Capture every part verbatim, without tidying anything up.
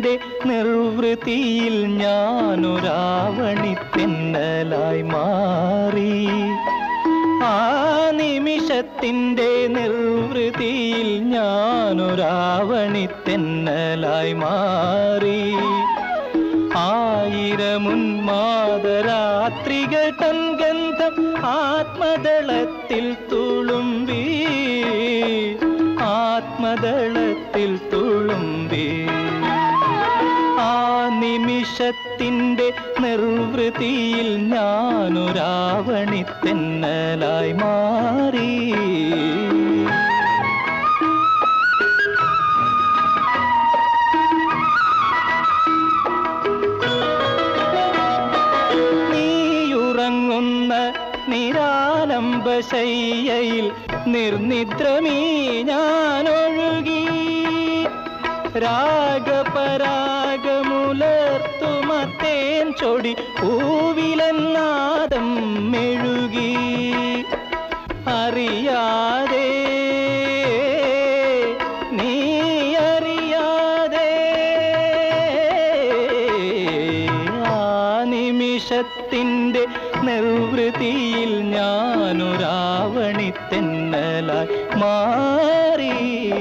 നിമിഷത്തിൻ്റെ നിർവൃതിയിൽ ഞാനൊരാവണിത്തെന്നലായി മാറി. ആ നിമിഷത്തിൻ്റെ നിർവൃതിയിൽ ഞാനൊരാവണിത്തെന്നലായി മാറി. ആയിരമുന്മാദരാത്രികൾ തൻ ഗന്ധം ആത്മദളത്തിൽ തുളുമ്പി, ആത്മദളത്തിൽ തുളുമ്പി. ആ നിമിഷത്തിൻ്റെ നിർവൃതിയിൽ ഞാനൊരാവണിത്തെന്നലായി മാറി. നിരാലംബശയ്യയിൽ നിർനിദ്രമീ ഞാനൊഴുകി. രാഗപരാഗമുലർത്തുമത്തേൻ ചൊടി പൂവിലെന്നാദം മെഴുകി. അറിയാതെ നീ അറിയാതെ ആ നിമിഷത്തിൻ്റെ നിർവൃതിയിൽ ഞാനൊരാവണിത്തെന്നലായി മാറി.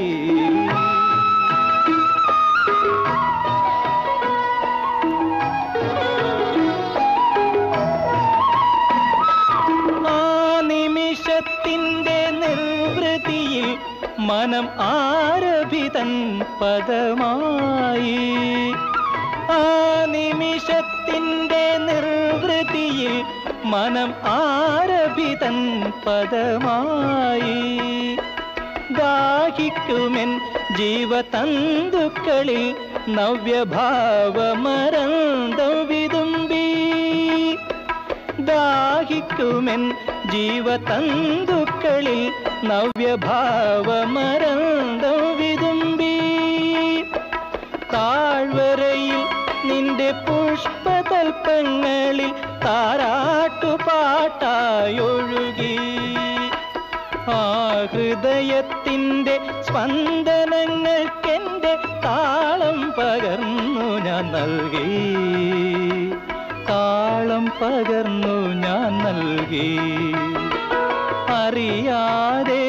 ആ നിമിഷത്തിൻ്റെ നിർവൃതിയിൽ മനം ആരഭിതൻ പദമായി. ആ നിമിഷത്തിൻ്റെ നിർവൃതിയിൽ മനം ആരഭിതൻ പദമായി. ദാഹിക്കുമെൻ ജീവതന്തുക്കളിൽ നവ്യഭാവമരന്തം വിതുമ്പി. ദാഹിക്കുമെൻ ജീവതന്തുക്കളിൽ നവ്യഭാവമരന്തം വിതുമ്പി. താഴ്വരയിൽ നിന്റെ പുഷ്പതൽപ്പങ്ങളിൽ താരാട്ടുപാട്ടായൊഴുകി. ആ ഹൃദയത്തിൻ്റെ സ്പന്ദനങ്ങൾക്കെൻ്റെ താളം പകർന്നു ഞാൻ നൽകി, താളം പകർന്നു ഞാൻ നൽകി. അറിയാതെ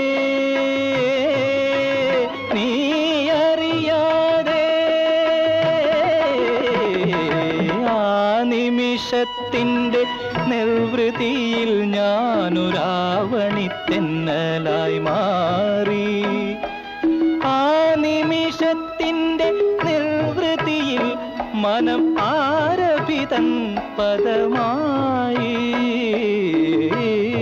നീ അറിയാതെ ആ നിമിഷത്തിൻ്റെ നിർവൃതിയിൽ ഞാനൊരാവണിത്തെന്നലായി മാറി. ആ നിമിഷത്തിൻ്റെ നിർവൃതിയിൽ മനം ആരഭിതൻ പദമായി.